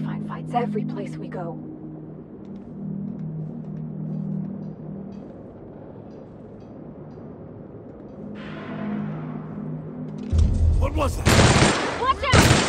Valentine fights every place we go. What was that? Watch out!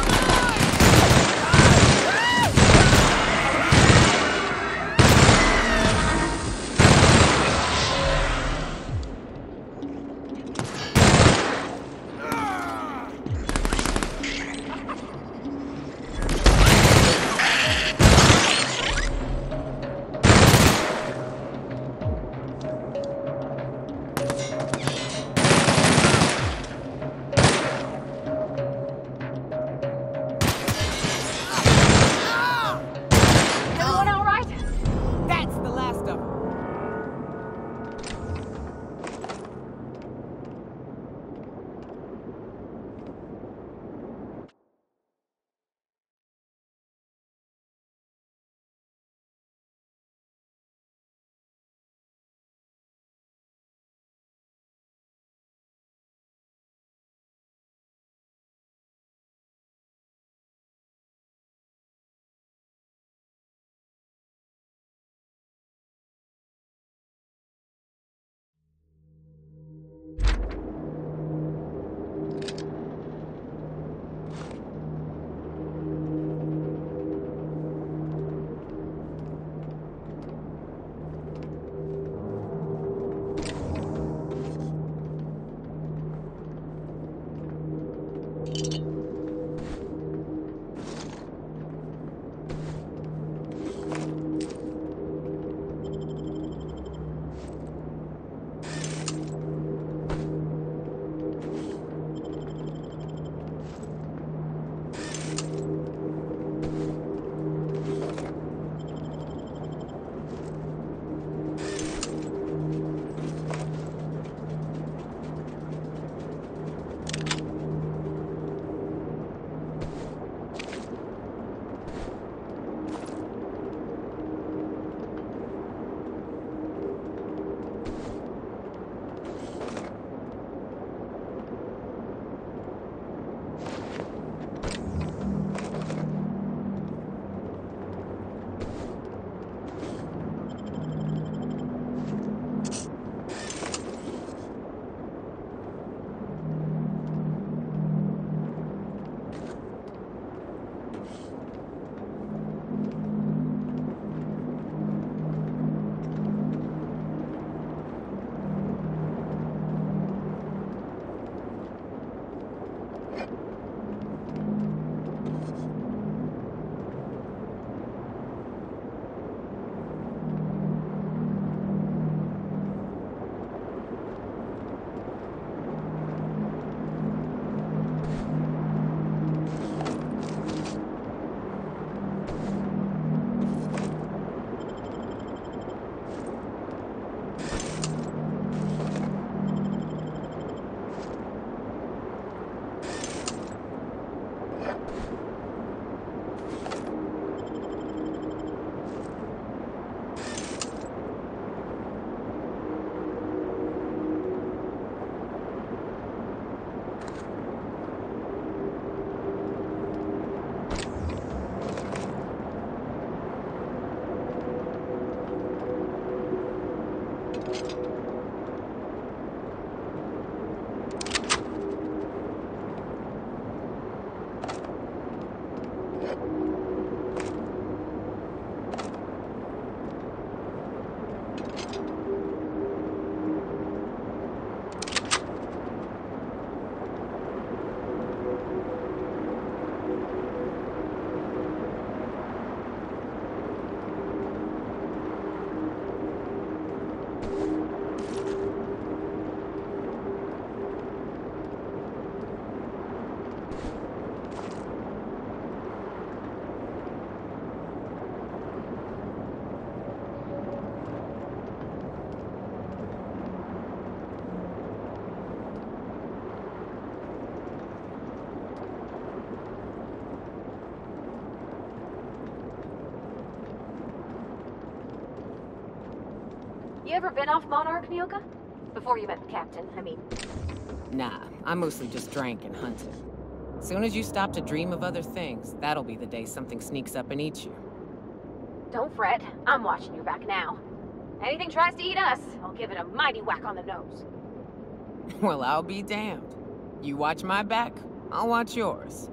You ever been off Monarch, Nyoka? Before you met the captain, I mean. Nah, I mostly just drank and hunted. Soon as you stop to dream of other things, that'll be the day something sneaks up and eats you. Don't fret. I'm watching your back now. Anything tries to eat us, I'll give it a mighty whack on the nose. Well, I'll be damned. You watch my back, I'll watch yours.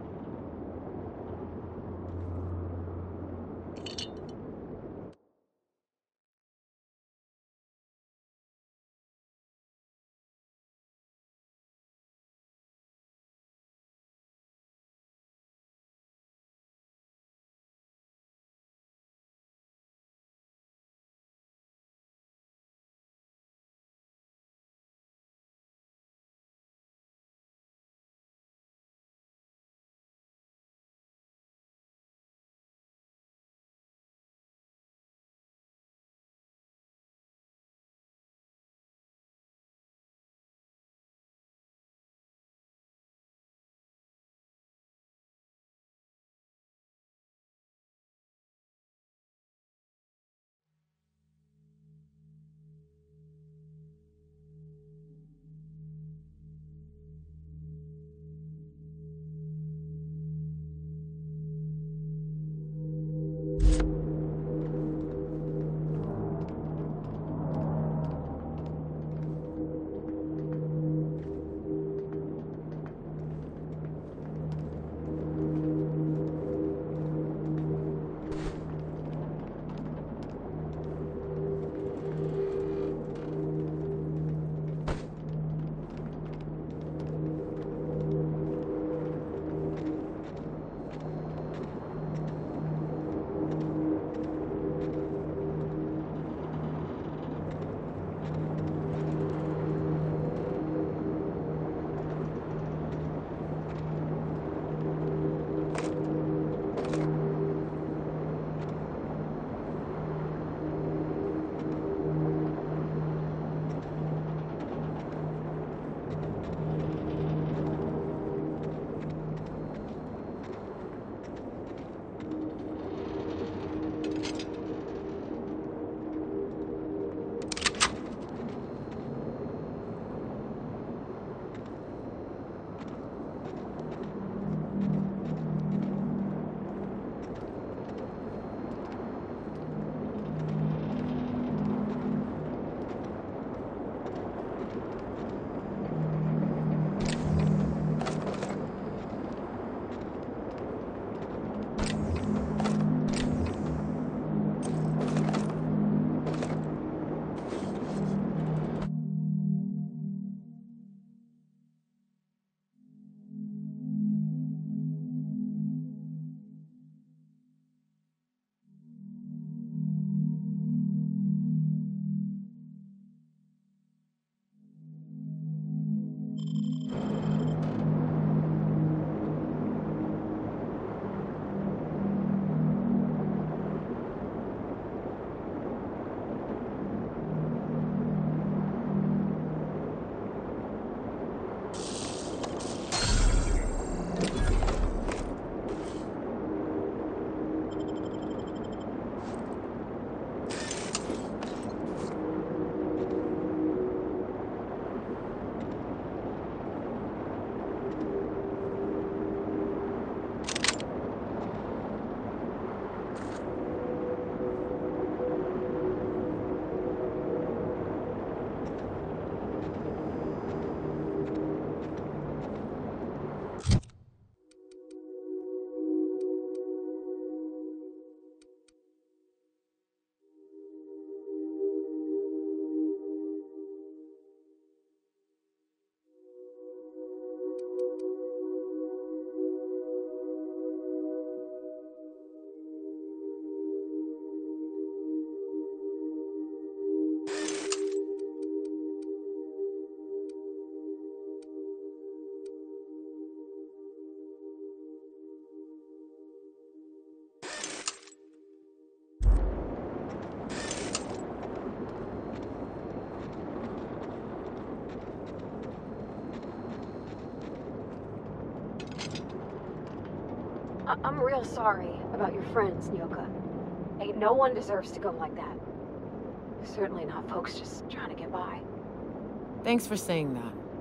I'm real sorry about your friends, Nyoka. Ain't no one deserves to go like that. Certainly not folks just trying to get by. Thanks for saying that.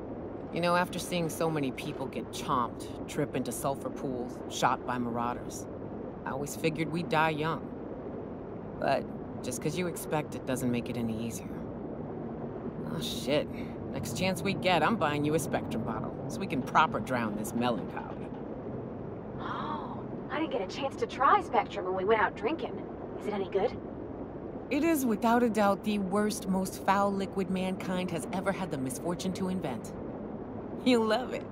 You know, after seeing so many people get chomped, trip into sulfur pools, shot by marauders, I always figured we'd die young. But just because you expect it doesn't make it any easier. Oh shit. Next chance we get, I'm buying you a Spectrum bottle, so we can proper drown this melancholy. Oh, I didn't get a chance to try Spectrum when we went out drinking. Is it any good? It is without a doubt the worst, most foul liquid mankind has ever had the misfortune to invent. You'll love it.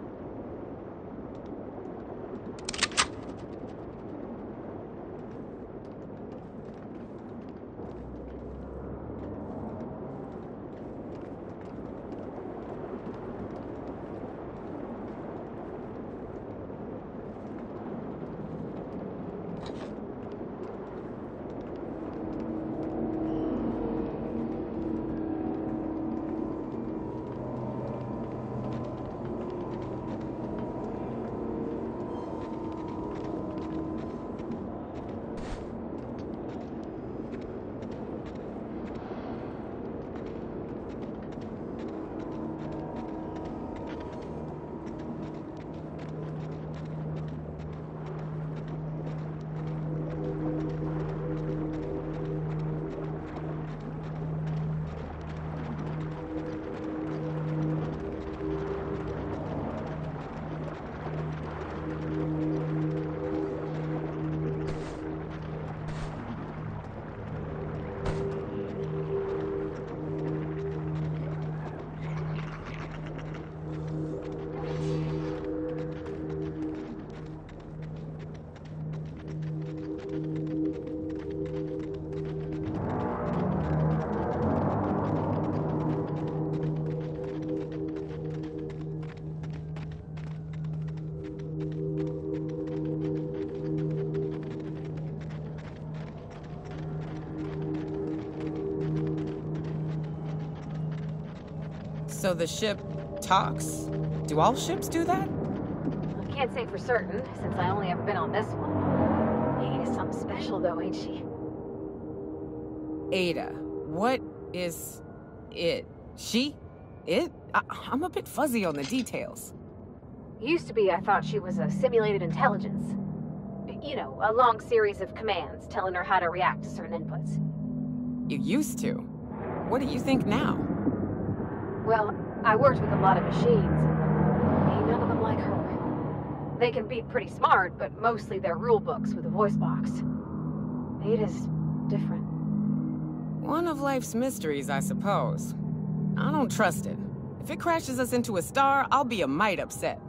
So the ship talks? Do all ships do that? I can't say for certain, since I only ever been on this one. Ada's something special though, ain't she? Ada. What is it? She? It? I'm a bit fuzzy on the details. Used to be I thought she was a simulated intelligence. You know, a long series of commands telling her how to react to certain inputs. You used to? What do you think now? Well, I worked with a lot of machines. Ain't none of them like her. They can be pretty smart, but mostly they're rule books with a voice box. Ada's different. One of life's mysteries, I suppose. I don't trust it. If it crashes us into a star, I'll be a mite upset.